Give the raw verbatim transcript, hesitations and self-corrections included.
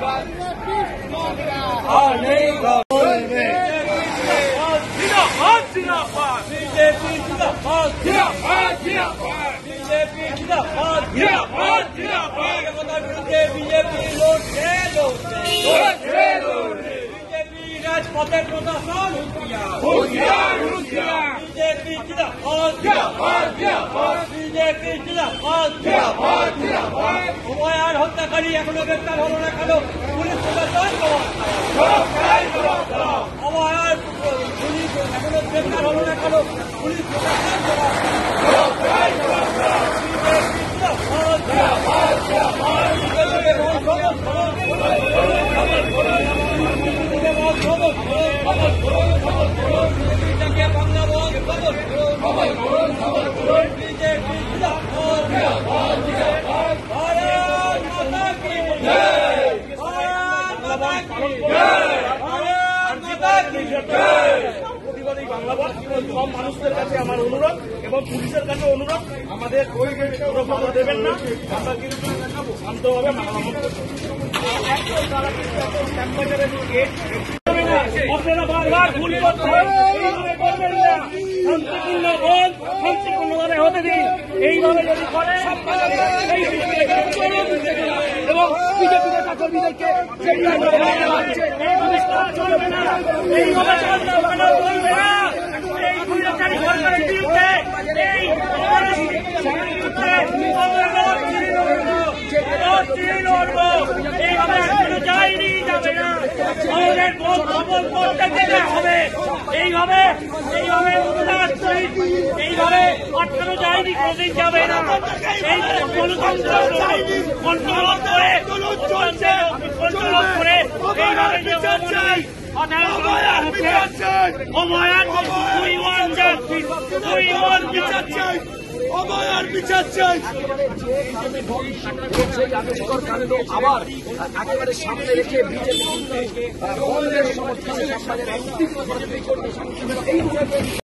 রাজপথের প্রশাসন হুঁশিয়ার হুঁশিয়ার বিজেপি জিন্দাবাদ জিন্দাবাদ জিন্দাবাদ বিজেপি জিন্দাবাদ জিন্দাবাদ জিন্দাবাদ অভয়ার হত্যাকারী এখনো গ্রেপ্তার হলো না কেন? পুলিশ প্রশাসন অভয়ার পুলিশ এখনো গ্রেপ্তার হলো না কেন? পুলিশ প্রশাসন সব মানুষদের কাছে আমার অনুরোধ এবং পুলিশের কাছে অনুরোধ, আমাদের ওই বাধা দেবেন না, আমরা কিন্তু শান্তভাবে আপনারা বারবার ভুল করছেন, করবেন না। শান্তিপূর্ণ ভোট শান্তিপূর্ণভাবে হতে দিন। এইভাবে যদি করে এবং বিজেপি নেতা কর্মীদেরকে চলবে না, এইভাবে চলবে না, চলবে না। এই দুইটারি সরকারের বিরুদ্ধে এই এইভাবে যায়নি যাবে না, আমাদের ভোট সফল করতে দিতে হবে। এইভাবে এইভাবে এইভাবে আটকানো যায়নি, কোনদিন যাবে না। এই গণতন্ত্র কন্ট্রোল করে চলছে, কন্ট্রোল করে এইভাবে অভয়ার বিচার চাই। আবার একেবারে সামনে রেখে বিজেপি সমর্থনে